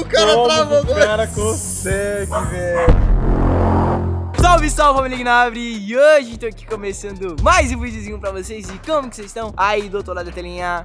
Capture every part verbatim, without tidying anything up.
cara Como travou. o cara consegue, velho. Salve, salve, família Gnabre! E hoje tô aqui começando mais um videozinho pra vocês. E como que vocês estão? Aí, do outro lado da telinha.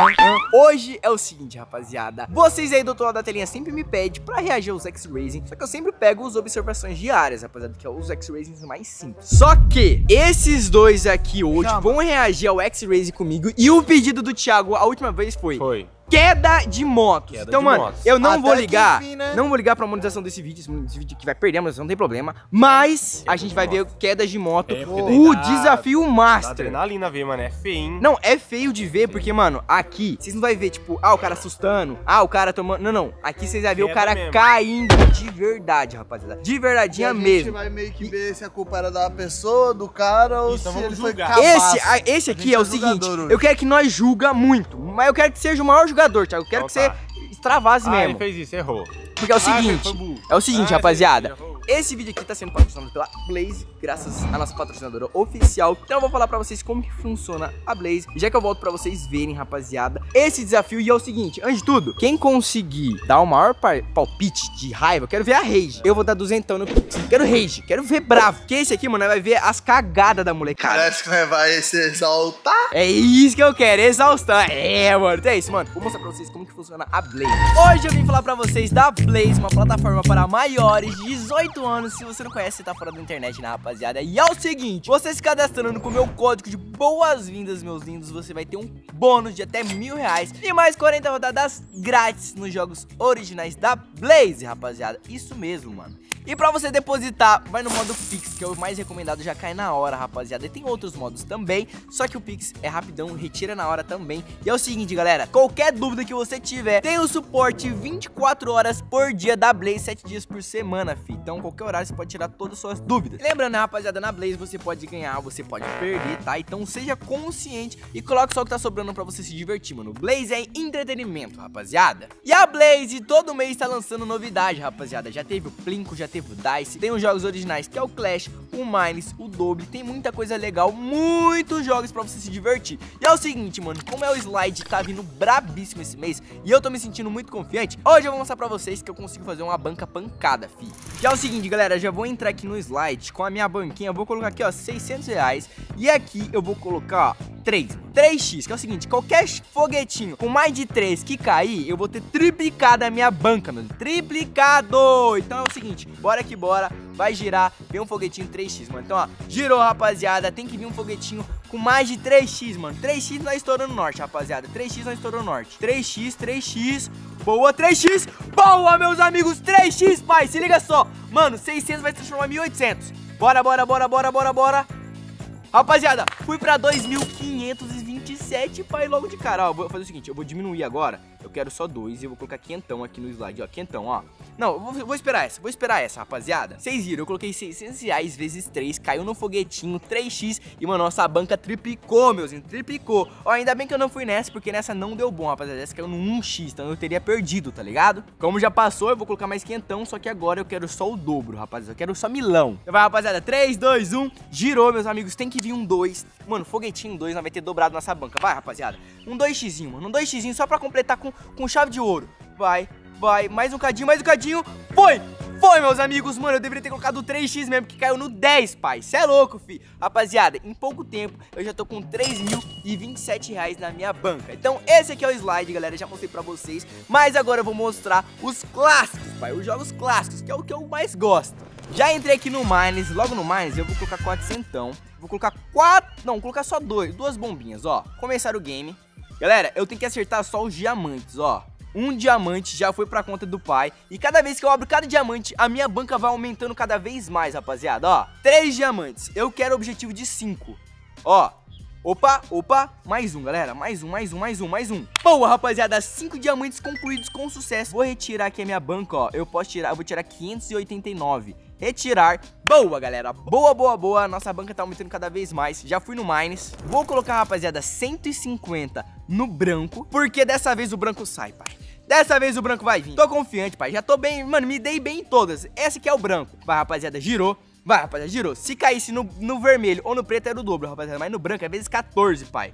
Hoje é o seguinte, rapaziada. Vocês aí do outro lado da telinha sempre me pedem pra reagir aos X-Racing. Só que eu sempre pego as observações diárias, rapaziada, que é os X-Racing mais simples. Só que esses dois aqui hoje Chama. vão reagir ao X-Racing comigo. E o pedido do Thiago a última vez foi... Foi. Queda de motos. Queda então, de mano, motos. eu não Até vou ligar, enfim, né? não vou ligar pra monetização desse vídeo. Esse vídeo aqui vai perder a monetização, não tem problema. Mas a gente vai ver quedas de moto. É, o desafio master. Adrenalina ver, mano, é feio, hein? Não, é feio de ver, porque, mano, aqui vocês não vai ver, tipo, ah, o cara assustando, ah, o cara tomando. Não, não. Aqui vocês vão ver o cara mesmo. caindo de verdade, rapaziada. De verdadeinha mesmo. A gente mesmo. vai meio que ver se a culpa era da pessoa, do cara, ou então se ele julgar. foi esse, a, esse aqui é o seguinte, hoje. eu quero que nós julga muito, mas eu quero que seja o maior jogador, Thiago. Eu quero então, que você tá. extravase ah, mesmo. ele fez isso, errou. Porque é o seguinte, ah, é o seguinte, ah, rapaziada. Esse vídeo aqui tá sendo patrocinado pela Blaze, graças à nossa patrocinadora oficial. Então eu vou falar pra vocês como que funciona a Blaze, já que eu volto pra vocês verem, rapaziada, esse desafio. E é o seguinte, antes de tudo, quem conseguir dar o maior palpite de raiva, eu quero ver a rage. Eu vou dar duzentão no Pix. Quero rage, quero ver bravo. Porque esse aqui, mano, vai ver as cagadas da molecada. Parece que vai se exaltar. É isso que eu quero, exaustar. É, mano, então é isso, mano. Vou mostrar pra vocês como que funciona a Blaze. Hoje eu vim falar pra vocês da Blaze, uma plataforma para maiores de dezoito anos. Se você não conhece, você tá fora da internet, né, rapaziada? E é o seguinte, você se cadastrando com o meu código de boas-vindas, meus lindos, você vai ter um bônus de até mil reais e mais quarenta rodadas grátis nos jogos originais da Blaze, rapaziada. Isso mesmo, mano. E pra você depositar, vai no modo Pix, que é o mais recomendado, já cai na hora, rapaziada. E tem outros modos também, só que o Pix é rapidão, retira na hora também. E é o seguinte, galera, qualquer dúvida que você tiver, tem o suporte vinte e quatro horas por dia da Blaze, sete dias por semana, fi. Então, qualquer horário você pode tirar todas as suas dúvidas. E lembrando, né, rapaziada, na Blaze você pode ganhar, você pode perder, tá? Então, seja consciente e coloque só o que tá sobrando pra você se divertir, mano. Blaze é entretenimento, rapaziada. E a Blaze todo mês tá lançando novidade, rapaziada. Já teve o Plinko, já teve o Dice, tem os jogos originais que é o Clash, o Mines, o Double, tem muita coisa legal, muitos jogos pra você se divertir. E é o seguinte, mano, como é o slide tá vindo brabíssimo esse mês e eu tô me sentindo muito confiante, hoje eu vou mostrar pra vocês que eu consigo fazer uma banca pancada, fi. E é o seguinte, galera, já vou entrar aqui no slide com a minha banquinha, eu vou colocar aqui, ó, seiscentos reais e aqui eu vou colocar, ó, três, três x, que é o seguinte, qualquer foguetinho com mais de três que cair, eu vou ter triplicado a minha banca, mano, triplicado. Então é o seguinte, bora que bora, vai girar, vem um foguetinho três x, mano. Então, ó, girou, rapaziada, tem que vir um foguetinho com mais de três x, mano. três x nós estourando norte, rapaziada, três x nós estourando norte. três x, três x, boa, três x, boa, meus amigos, três x, pai, se liga só. Mano, seiscentos vai se transformar em mil e oitocentos. Bora, bora, bora, bora, bora, bora. Rapaziada, fui pra dois mil quinhentos e vinte e sete, pai, logo de cara. Ó, eu vou fazer o seguinte, eu vou diminuir agora. Eu quero só dois e eu vou colocar quentão aqui no slide, ó, quentão, ó. Não, eu vou, eu vou esperar essa, vou esperar essa, rapaziada. Vocês viram, eu coloquei seiscentos reais vezes três, caiu no foguetinho, três x. E, mano, nossa banca triplicou, meus, triplicou. Ó, ainda bem que eu não fui nessa, porque nessa não deu bom, rapaziada. Essa caiu no um x, então eu teria perdido, tá ligado? Como já passou, eu vou colocar mais quentão, só que agora eu quero só o dobro, rapaziada. Eu quero só milão. Então vai, rapaziada, três, dois, um, girou, meus amigos, tem que vir um dois. Mano, foguetinho dois, nós vai ter dobrado nossa banca. Vai, rapaziada, um dois x, mano, um dois x só pra completar com, com chave de ouro. Vai, vai, mais um cadinho, mais um cadinho. Foi, foi, meus amigos. Mano, eu deveria ter colocado o três x mesmo, que caiu no dez, pai. Cê é louco, fi. Rapaziada, em pouco tempo eu já tô com três mil e vinte e sete reais na minha banca. Então esse aqui é o slide, galera, já mostrei pra vocês. Mas agora eu vou mostrar os clássicos, pai, os jogos clássicos, que é o que eu mais gosto. Já entrei aqui no Mines, logo no Mines eu vou colocar quatrocentão. Vou colocar quatro, não, vou colocar só dois, duas bombinhas, ó. Começar o game. Galera, eu tenho que acertar só os diamantes, ó. Um diamante já foi pra conta do pai. E cada vez que eu abro cada diamante, a minha banca vai aumentando cada vez mais, rapaziada, ó. Três diamantes, eu quero o objetivo de cinco. Ó, opa, opa, mais um, galera, mais um, mais um, mais um, mais um. Boa, rapaziada, cinco diamantes concluídos com sucesso. Vou retirar aqui a minha banca, ó. Eu posso tirar, eu vou tirar quinhentos e oitenta e nove. Retirar. Boa, galera. Boa, boa, boa. Nossa banca tá aumentando cada vez mais. Já fui no Mines. Vou colocar, rapaziada, cento e cinquenta no branco, porque dessa vez o branco sai, pai. Dessa vez o branco vai vir. Tô confiante, pai. Já tô bem, mano, me dei bem em todas. Esse aqui é o branco. Vai, rapaziada, girou. Vai, rapaziada, girou. Se caísse no, no vermelho ou no preto era o dobro, rapaziada. Mas no branco é vezes quatorze, pai.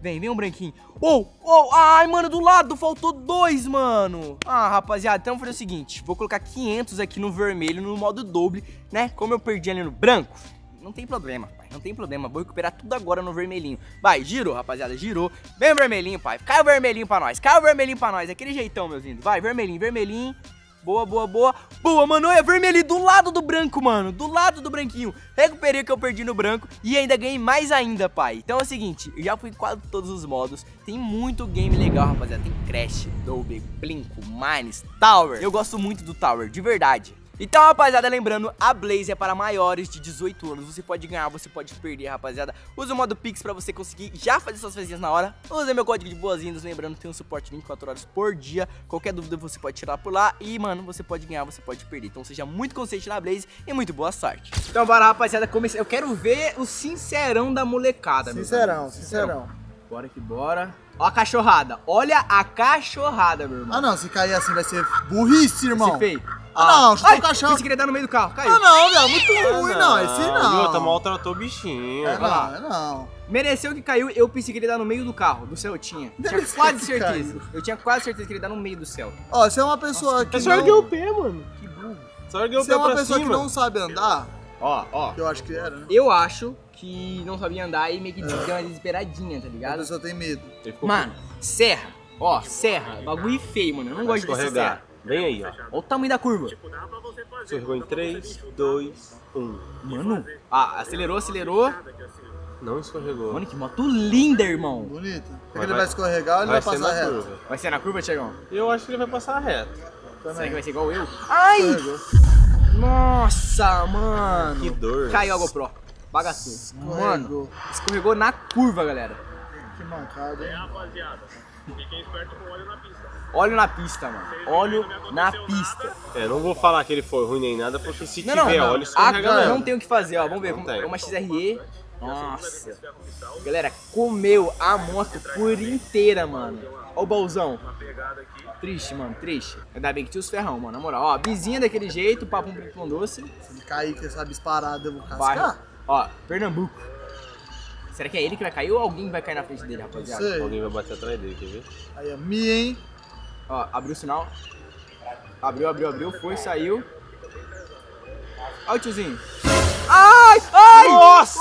Vem, vem um branquinho. Oh, oh, ai, mano, do lado faltou dois, mano. Ah, rapaziada, então vou fazer o seguinte. Vou colocar quinhentos aqui no vermelho, no modo doble, né? Como eu perdi ali no branco, não tem problema, pai. Não tem problema. Vou recuperar tudo agora no vermelhinho. Vai, girou, rapaziada, girou. Vem o vermelhinho, pai. Cai o vermelhinho pra nós. Cai o vermelhinho pra nós. Aquele jeitão, meus lindos. Vai, vermelhinho, vermelhinho. Boa, boa, boa. Boa, mano. Olha, vermelhinho do lado do branco, mano. Do lado do branquinho. Recuperei o que eu perdi no branco e ainda ganhei mais ainda, pai. Então é o seguinte, eu já fui em quase todos os modos. Tem muito game legal, rapaziada. Tem Crash, Dolby, Blinko, Mines, Tower. Eu gosto muito do Tower, de verdade. Então, rapaziada, lembrando, a Blaze é para maiores de dezoito anos. Você pode ganhar, você pode perder, rapaziada. Usa o modo Pix pra você conseguir já fazer suas fezinhas na hora. Usa meu código de boas-vindas. Lembrando, tem um suporte vinte e quatro horas por dia. Qualquer dúvida você pode tirar por lá. E, mano, você pode ganhar, você pode perder. Então, seja muito consciente na Blaze e muito boa sorte. Então, bora, rapaziada. Comece... Eu quero ver o sincerão da molecada. Sincerão, sincerão. Bora que bora. Ó a cachorrada. Olha a cachorrada, meu irmão. Ah, não. Se cair assim vai ser burrice, irmão. Esse feio. Ah, não, chutou o caixão. Você queria dar no meio do carro, caiu. Ah, não, velho, muito ruim, não, esse não. Viu, tá maltratou o bichinho. É, não, é não. Mereceu que caiu, eu pensei que ele ia dar no meio do carro, do Celtinha. Tinha Mereceu quase que certeza. caiu. Eu tinha quase certeza que ele ia dar no meio do Celta. Ó, se é uma pessoa que É só não... erguer o pé, mano. Que burro. Só erguer o Se pé é uma pra pessoa cima. que não sabe andar, Ó, ó. que eu acho que era, né? Eu acho que não sabia andar e meio que deu uma desesperadinha, tá A ligado? pessoa tem medo. Ele ficou Mano, serra. Ó, serra. Bagulho feio, mano. Eu não com- gosto desse serra. escorregar. Vem aí, ó. Olha o tamanho da curva. Escorregou em três, dois, um. Mano, ah, acelerou, acelerou. Não escorregou. Mano, que moto linda, irmão. Bonito. Será que Mas ele vai- vai escorregar ou ele vai, Vai ser passar na reto? curva. Vai ser na curva, Thiagão? Eu acho que ele vai passar reto. Será que vai ser igual eu? Ai! Escorregou. Nossa, mano. Que dor. Caiu a GoPro. Bagaçou. Escorregou. Mano, escorregou na curva, galera. Que mancada, hein? Óleo na pista, mano. Óleo na pista. É, não vou falar que ele foi ruim nem nada, porque se Não, não, tiver não. óleo, escorrega Agora mesmo. não tem o que fazer, ó. Vamos ver. Não tem. É uma X R E. Nossa. Galera, comeu a moto por inteira, mano. Ó o baúzão. Triste, mano, triste. Ainda bem que tinha os ferrão, mano. Na moral, ó. Vizinha daquele jeito, papo um pão doce. Se ele cair com essa disparada, eu vou Bairro. cascar. Ó, Pernambuco. Será que é ele que vai cair ou alguém vai cair na frente dele, rapaziada? Sei. Alguém vai bater atrás dele, quer ver? Aí, é minha, hein? Ó, abriu o sinal. Abriu, abriu, abriu. Foi, saiu. Ó o tiozinho. Ai! Ai! Nossa!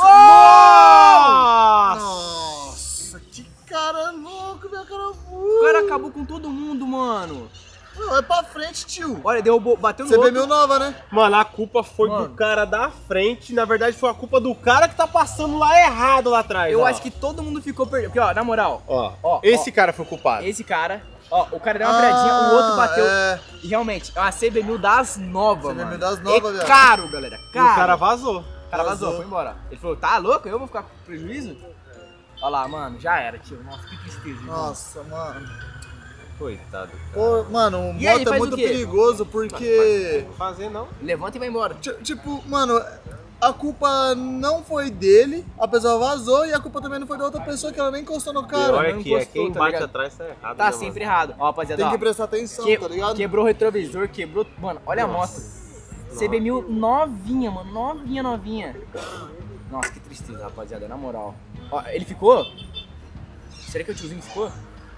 Nossa! Nossa, que cara louco, meu cara. O cara acabou com todo mundo, mano. Não, é pra frente, tio. Olha, derrubou, bateu no Você vê outro. meu nova, né? Mano, a culpa foi Mano. do cara da frente. Na verdade, foi a culpa do cara que tá passando lá errado lá atrás. Eu ó. acho que todo mundo ficou perdido. Porque, ó, na moral, Ó, Ó, esse ó. cara foi o culpado. esse cara, ó, o cara deu uma viradinha, o outro bateu. É, E realmente, é uma C B mil das novas, C B mil mano. das novas, é velho. caro, galera. E Caro. o cara vazou. O cara vazou, vazou. foi embora. Ele falou, tá louco? Eu vou ficar com prejuízo? Olha lá, mano, já era, tio. Nossa, que tristeza. irmão. nossa, mano. Coitado. Pô, mano, o E aí, moto é faz muito o quê? perigoso porque. Não fazer não. Levanta e vai embora. Ti- Tipo, mano, a culpa não foi dele, a pessoa vazou e a culpa também não foi da outra pessoa que ela nem encostou no E cara. olha não que é encostou, quem tá bate ligado? atrás tá errado. Tá né, sempre mano? errado. Ó, rapaziada, Tem ó. que prestar atenção, Que- tá ligado? Quebrou o retrovisor, quebrou. Mano, olha a moto. C B mil novinha, mano. Novinha, novinha. Nossa, que tristeza, rapaziada. Na moral. Ó, ele ficou? Será que o tiozinho ficou?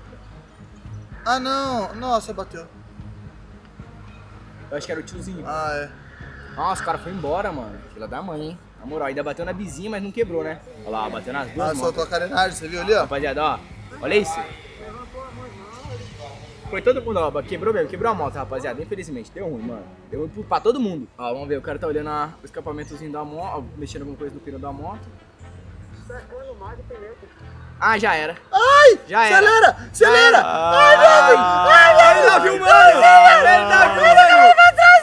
Ah, não. Nossa, bateu. Eu acho que era o tiozinho. Ah, é. Nossa, o cara foi embora, mano. Fila da mãe, hein? Na moral, ainda bateu na vizinha, mas não quebrou, né? Olha lá, bateu nas duas Ah, motos. soltou a carenagem, você viu ali, ó? Rapaziada, ó. Olha isso. Foi todo mundo, ó. Quebrou mesmo, quebrou a moto, rapaziada. Infelizmente, deu ruim, mano. Deu ruim pro- pra todo mundo. Ó, vamos ver, o cara tá olhando a- o escapamentozinho da moto, mexendo alguma coisa no pneu da moto. Ah, já era. Ai! Já era. Acelera! Acelera! Ai, Ai, Ai, ele tá filmando! Ele tá filmando!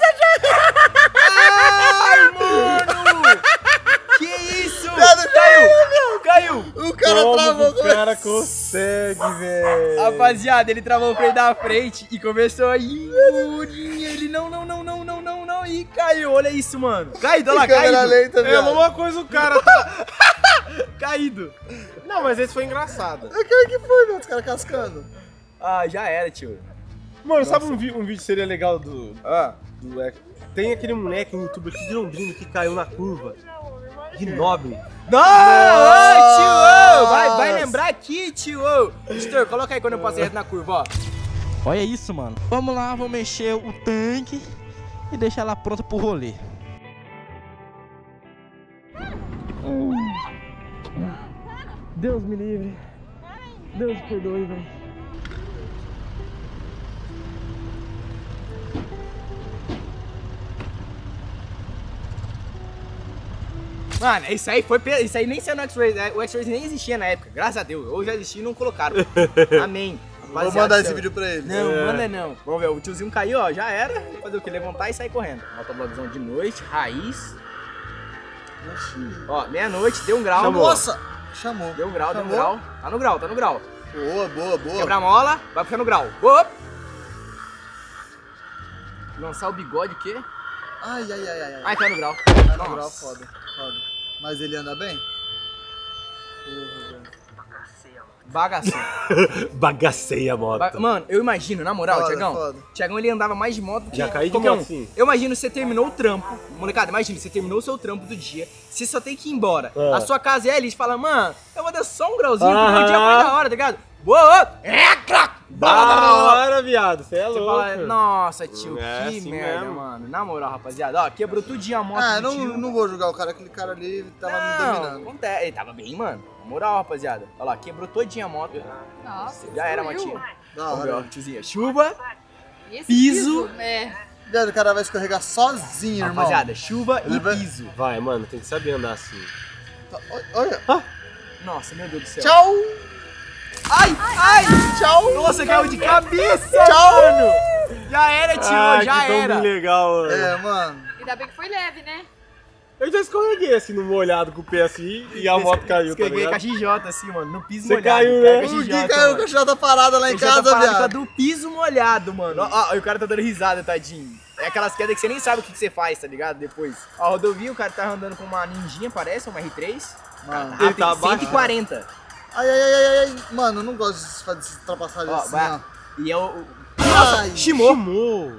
Ai, mano! Que isso? Viado, Caiu! Caiu! O cara Como travou. o cara consegue, velho? Rapaziada, ele travou o freio da frente e começou a ir. Ele não, não, não, não, não, não, não. E caiu, olha isso, mano. Caído, olha lá, Câmera caído. lenta, É a viado. mesma coisa o cara tá... Caído. Não, mas esse foi engraçado. O que que foi, meu? Os caras cascando. Ah, já era, tio. Mano, sabe um, vi- um vídeo que seria legal do... Ah, do... é, tem aquele moleque no YouTube aqui de Londrina que caiu na curva. De nobre. Não, ô, tio, ô, vai, vai lembrar aqui, tio. Editor, coloca aí quando eu passei reto na curva, ó. Olha isso, mano. Vamos lá, vamos mexer o tanque e deixar ela pronta pro rolê. Deus me livre. Deus me perdoe, velho. Mano, isso aí foi. Isso aí nem saiu no X-Ray. O X-Ray nem existia na época, graças a Deus. Ou já existia e não colocaram. Amém. Vou mandar esse vídeo pra ele. Não, é. manda não. Vamos ver, o tiozinho caiu, ó, já era. Fazer o que? Levantar e sair correndo. Motoblogzão de noite, raiz. Ó, meia-noite, deu um grau. Chamou. Nossa! Chamou. Deu um grau, Chamou. deu um grau. Tá no grau, tá no grau. Boa, boa, boa. Quebrar a mola, vai puxar no grau. Boa! Lançar o bigode, o quê? Ai, ai, ai, ai. Ai, tá no grau. Tá no grau, foda, foda. Mas ele anda bem? Porra, velho. Bagaceiro. Bagacei a moto. Ba Mano, eu imagino, na moral, Foda, Tiagão. foda. Tiagão, ele andava mais de moto do que Já caí de qualquer moto, um. sim. Eu imagino você terminou o trampo. Molecada, imagina, você terminou o seu trampo do dia. Você só tem que ir embora. Ah. A sua casa é ali, você fala, mano, eu vou dar só um grauzinho, Aham. porque o dia foi da hora, tá ligado? Boa! É, crack! Da hora, viado. Você é Você louco. fala, nossa, tio, É que assim merda, mesmo. mano. Na moral, rapaziada, ó, quebrou tudinho a moto Ah, do não, tio. não vou julgar o cara, aquele cara ali tava me Não, dominando. acontece. Ele tava bem, mano. Na moral, rapaziada. Olha lá, quebrou todinha a moto. Nossa, Já era, destruiu. motinha. Da Vamos ver, ó, hora. tiozinha. Chuva, E esse Piso. É. Viado, o cara vai escorregar sozinho, irmão. rapaziada, chuva Ele e vai- piso. Vai, mano, tem que saber andar assim. Tá, olha. Nossa, meu Deus do céu. Tchau! Ai, ai, Tchau! Nossa, caiu de cabeça, Tchau! mano. Já era, tio, Ah, já que era. tão legal, mano. É, mano. Ainda bem que foi leve, né? Eu já escorreguei assim no molhado com o pé assim e a moto caiu, tá Escorreguei com a ligado? X J assim, mano, no piso Você molhado. caiu, né? com a O X J, Gui caiu mano. com a chata parada lá em Ele já tá casa, parado por causa viado. do piso molhado, mano. Ó, ó, e o cara tá dando risada, tadinho. É aquelas quedas que você nem sabe o que, que você faz, tá ligado? Depois. Ó, a rodovia, o cara tá andando com uma ninjinha, parece, uma R três. Mano. Rápido, Ele tá abaixo. cento e quarenta. Ai, ai, ai, ai, ai. Mano, eu não gosto de fazer essas ultrapassagens Ó, assim, vai. ó. E é o... o- Ai, Shimou. Shimou.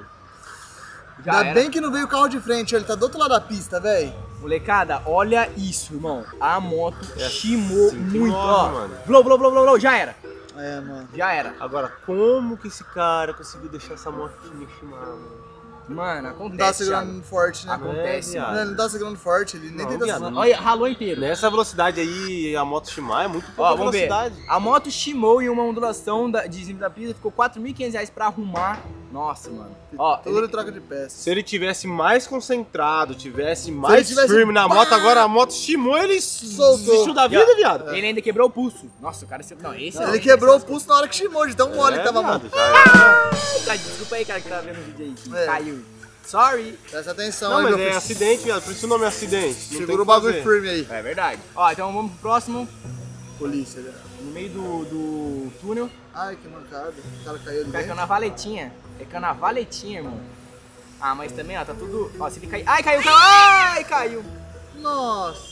Já Ainda era. bem que não veio o carro de frente, ele tá do outro lado da pista, velho. Molecada, olha isso, irmão. A moto É chimou assim que muito, morre, ó. mano. Blow, blow, blow, blow, blow, já era. É, mano. Já era. Agora, como que esse cara conseguiu deixar essa moto me chimar, mano? Mano, Não tá acontece, segurando Thiago. forte, né? Acontece, É, mano. Não, ele não tá segurando forte, ele nem Não, tenta viado, segurar. Olha, ralou inteiro. Nessa velocidade aí, a moto chimar é muito Ó, pouca vamos ver. velocidade. A moto chimou em uma ondulação da, de cima da pista, ficou quatro mil e quinhentos reais pra arrumar. Nossa, mano. Ó, Tudo ele- troca de peças. Se ele tivesse mais concentrado, tivesse mais tivesse- firme na moto, agora a moto chimou, ele Soltou. desistiu da vida, viado. ele ainda quebrou o pulso. Nossa, o cara... se- Não, esse Ele quebrou o pulso na hora que chimou, de tão mole que tava a viado, mão. já era. Cara, desculpa aí, cara, que tá vendo o vídeo aí, que É. caiu. Sorry. Presta atenção Não, aí, mas meu é filho. acidente, viado, por isso o nome é acidente. Não tem Segura o que bagulho fazer. firme aí. É verdade. Ó, então vamos pro próximo. Polícia, né? No meio do, do túnel. Ai, que mancada. O cara caiu ali O cara caiu dentro. na valetinha. É caiu na valetinha, irmão. Ah, mas também, ó, tá tudo... Ó, se ele cair... Ai, caiu, caiu! Ai, caiu! Nossa.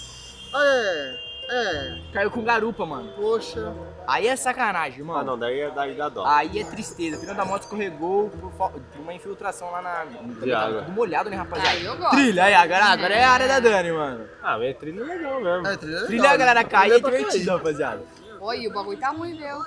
É, é. Caiu com garupa, mano. Poxa. Aí é sacanagem, irmão. Ah, não, daí, é- daí dá dó. Aí é tristeza. O pneu da moto escorregou por, fa- por uma infiltração lá na... De água. Tudo molhado, né, rapaziada? Aí eu gosto. Trilha, aí, agora, agora é a área da Dani, mano. Ah, mas trilha é legal mesmo. É, trilha é legal, Trilha, a galera né? cai, Trilha é pra divertido, cair. rapaziada. Olha, o bagulho tá ruim, viu?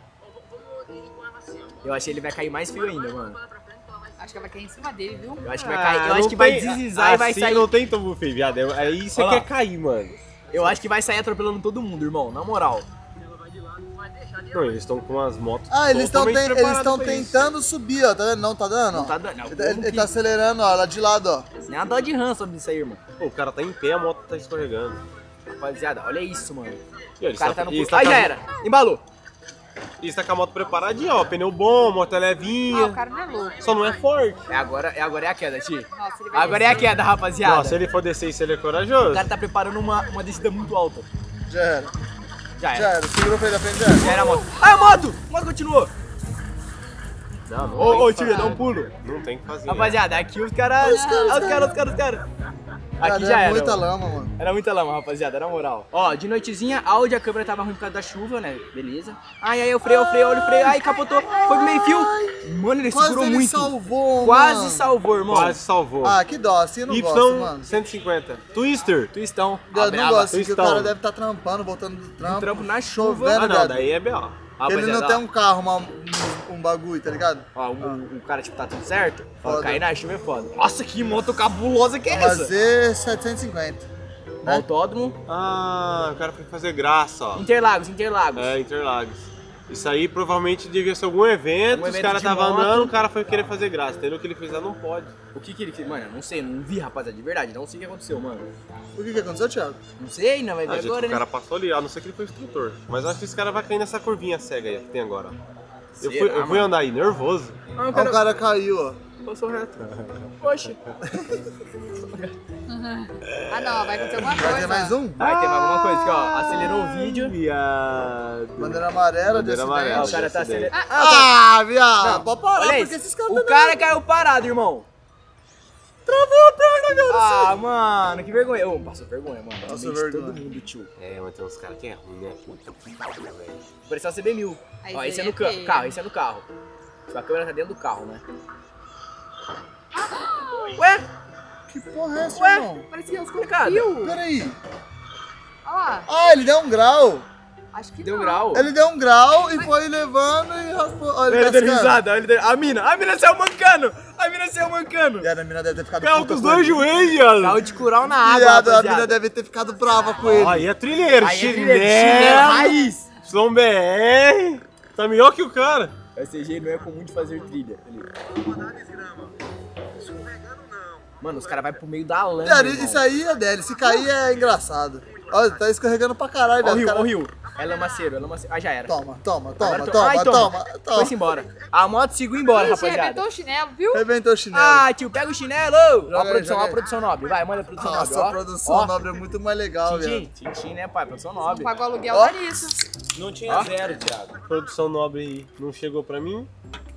Eu achei que ele vai cair mais feio ainda, mano. Acho que vai cair em cima dele, viu? Eu acho que vai Ah, cair, eu não acho que vai tem- deslizar e vai assim sair... não tem tombo feio, viado. É- Aí você Olha lá. quer cair, mano. Eu acho que vai sair atropelando todo mundo, irmão, na moral. Não, eles estão com as motos Ah, eles estão totalmente eles preparadas estão pra isso. tentando subir, ó. Tá vendo? Não tá dando? Não ó. tá dando, não. Ele, tá- ele tá acelerando, ó, lá de lado, ó. Nem a dó de ranço sobre isso aí, irmão. Pô, o cara tá em pé, a moto tá escorregando. Rapaziada, olha isso, mano. E ele O cara está- tá no... e Ai, está com já a- era. Embalou. E está com a moto preparadinha, ó. Pneu bom, moto é Ah, o levinha. cara não é louco. Só não é forte. É agora, é agora é a queda, tio. Nossa, ele vai Agora é a descer. queda, rapaziada. Não, se ele for descer e se ele é corajoso. O cara tá preparando uma, uma descida muito alta. Já era. Já Já era. era. Segurou pra ele da frente, já era. Já era a moto. Ah, a moto! A moto continuou. Não, não Ô, tem ô, que tio, fazer. dá um pulo. Não tem que fazer. Rapaziada, aqui os caras... Os Os caras, caras, os caras, os caras. Aqui Cara, já é era. muita mano. lama, mano. Era muita lama, rapaziada, na moral. Ó, de noitezinha, áudio, a câmera tava ruim por causa da chuva, né? Beleza. Ai, aí eu freio, eu freio, olha o freio. Ai, capotou. Foi pro meio fio. Mano, ele Quase segurou ele muito. salvou, Quase mano. salvou, irmão. Quase salvou. Ah, que dó, assim eu não gosto, mano. Y cento e cinquenta. Twister. Twistão. Eu não gosto, assim, que o Twistão. cara deve estar trampando, voltando do trampo. Um trampo na chuva. chovendo, Ah, não, viado. daí é B O. Ele não tem um carro, uma- um, um bagulho, tá ligado? Ó, o, o cara, tipo, tá tudo certo. Ó, Foda. cair na chuva é foda. Nossa, que moto cabulosa que é Uma essa? Z setecentos e cinquenta. né? Autódromo. Ah, o cara foi fazer graça, ó. Interlagos, Interlagos. É, Interlagos. Isso aí provavelmente devia ser algum evento, Um os evento caras de estavam moto. andando, o cara foi querer fazer graça. Entendeu? O que ele fez lá não pode. O que que ele fez? Mano, eu não sei, não vi, rapaziada, de verdade. Não sei o que aconteceu, mano. O que que aconteceu, Thiago? Não sei, não vai Ah, ver gente, agora, o né? cara passou ali, a não ser que ele foi instrutor. Mas eu acho que esse cara vai cair nessa curvinha cega aí que tem agora. Eu Será, fui, eu fui mano? andar aí nervoso. Ah, o Ó, cara o cara caiu, ó. passou reto. Poxa. Ah, não, vai acontecer alguma Vai coisa. ter mais um? Vai ter mais alguma coisa aqui, ó. Acelerou o vídeo. Viado. Bandeira amarela, Bandeira de amarela. Ah, o acidente. cara tá acidente. acelerando. Ah, o cara- Ah, viado, Não, pode parar, olha porque isso. esses caras O também- cara caiu parado, irmão. Travou a perna, cara. Ah, mano, que vergonha. Ô, passou vergonha, mano. Passou No meio de vergonha. todo mundo, tio. É, mas tem uns caras que é ruim, né? Puta que pariu, velho. Parecia C B mil. Aí Ó, esse é seria no ca- feio. carro, esse é no carro. A câmera tá dentro do carro, né? Ué? Que porra é essa, Ué? irmão? Parecia uns com Complicado. fio. Peraí. Olha lá. Ah, ele deu um grau. Acho que Deu não. grau. Ele deu um grau e foi levando e raspou. Olha, Ele ele deu cascando. risada, olha ele deu... A mina, a mina saiu mancando. A mina saiu mancando. Viado, a mina deve ter ficado Caiu puta com os com dois ele. joelhos, viado. Caiu de cural na água, Viado, a rapaziada. mina deve ter ficado brava com ele. Aí é trilheiro, Aí é trilha, chinelo chinelo, raiz. Som B R. Tá melhor que o cara. O C G não é comum de fazer trilha. Ali. Mano, os caras vão pro meio da lama. Viado, irmão. isso aí é dele. Se cair é engraçado. Olha, tá escorregando pra caralho, Ó o velho. rio, Cara- ó o rio. É lamaceiro, é lamaceiro. Ah, já era. Toma, toma, Agora toma, to- toma, Ai, toma, toma. Foi-se embora. A moto seguiu embora, Ixi, rapaziada. arrebentou o chinelo, viu? Rebentou o chinelo. Ah, tio, pega o chinelo! Ó Joga a aí, produção, joga ó a aí. produção nobre. Vai, manda a produção Nossa, nobre, ó. a produção Ó. nobre é muito mais legal, Tintim, velho. tintim, né, pai? Produção Não nobre. pagou aluguel, Ó. tá nisso. Não tinha Ó. zero, Thiago. Produção nobre aí não chegou pra mim.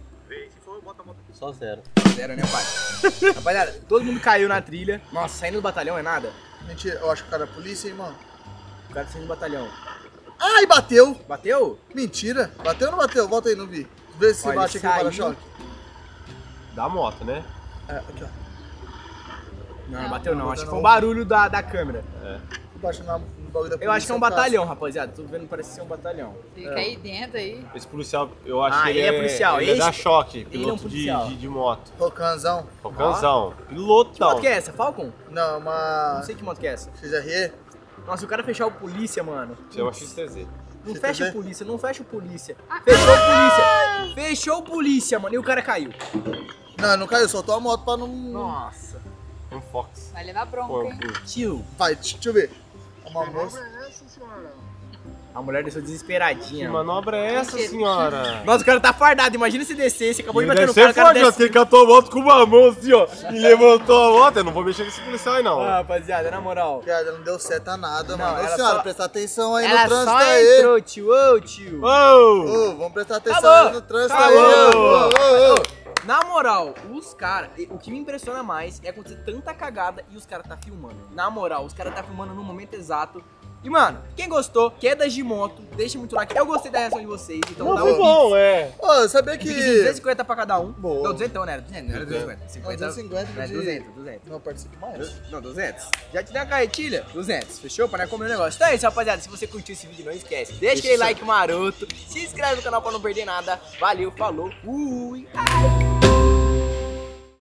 Só zero. Zero, né, pai? Rapaziada, todo mundo caiu na trilha. Nossa, saindo do batalhão é nada. Mentira, eu acho que o cara é polícia, hein, mano. O cara tá saindo do batalhão. Ai, bateu. Bateu? Mentira. Bateu ou não bateu? Volta aí, não vi. Vê se Ó, ele bate aqui no saiu. para-choque. Da moto, né? É, aqui, ó. Não, não Não, bateu não. não Acho que bateu foi um não. barulho da, da câmera. Bate na- no bagulho da polícia. Eu acho que é um atrás. batalhão, rapaziada. Tô vendo, parece ser um batalhão. Fica aí dentro aí. Esse policial, eu acho Ah, que ele, ele é policial. Ele é da Esse- choque, ele é um piloto de, policial. de, de moto. Rocanzão. Rocanzão. Que Pilotão. moto que é essa? Falcon? Não, uma... Não sei que moto que é essa. X R E? Nossa, o cara fechar o polícia, mano. Chama X T Z. Não Você fecha tá o polícia, não fecha o polícia. Fechou o polícia. Fechou o polícia, mano. E o cara caiu. Não, não caiu, soltou a moto pra não... Nossa. Um Fox. Vai levar Pô, bronca, um hein? Tio. Vai, deixa eu ver. É uma moça. A mulher desceu Que desesperadinha. mano. manobra é essa, Mentira. senhora? Nossa, o cara tá fardado. Imagina se descesse. Acabou de Ele bater deve no cara. ser O cara forte, ó, desce... que ele catou a moto com uma mão assim, ó. E levantou a moto. Eu não vou mexer com esse policial aí, não. Ah, rapaziada, na moral. Piada, não deu certo a nada, Não, mano. Ô, ela senhora, só- prestar atenção aí Ela no trânsito só aí. entrou, tio. Ô, tio. Ô! Ô, vamos prestar atenção Acabou. aí no trânsito Acabou. aí. Ô, ô, ô. Na moral, os caras, o que me impressiona mais é acontecer tanta cagada e os caras tá filmando. Na moral, os caras tá filmando no momento exato. E, mano, quem gostou, quedas de moto, deixa muito like. Eu gostei da reação de vocês, então Não dá foi um bom, é. Ô, sabia pix. duzentos e que... cinquenta pra cada um. Boa. Não, duzentos, não era duzentos, não era duzentos e cinquenta. cinquenta, duzentos e cinquenta não, é de- duzentos, duzentos. Não, participe mais. Não, duzentos. Já te dei a carretilha? duzentos. Fechou? Pra não comer o negócio. Então é isso, rapaziada. Se você curtiu esse vídeo, não esquece. Deixa aquele like maroto. Se inscreve no canal pra não perder nada. Valeu, falou. Fui.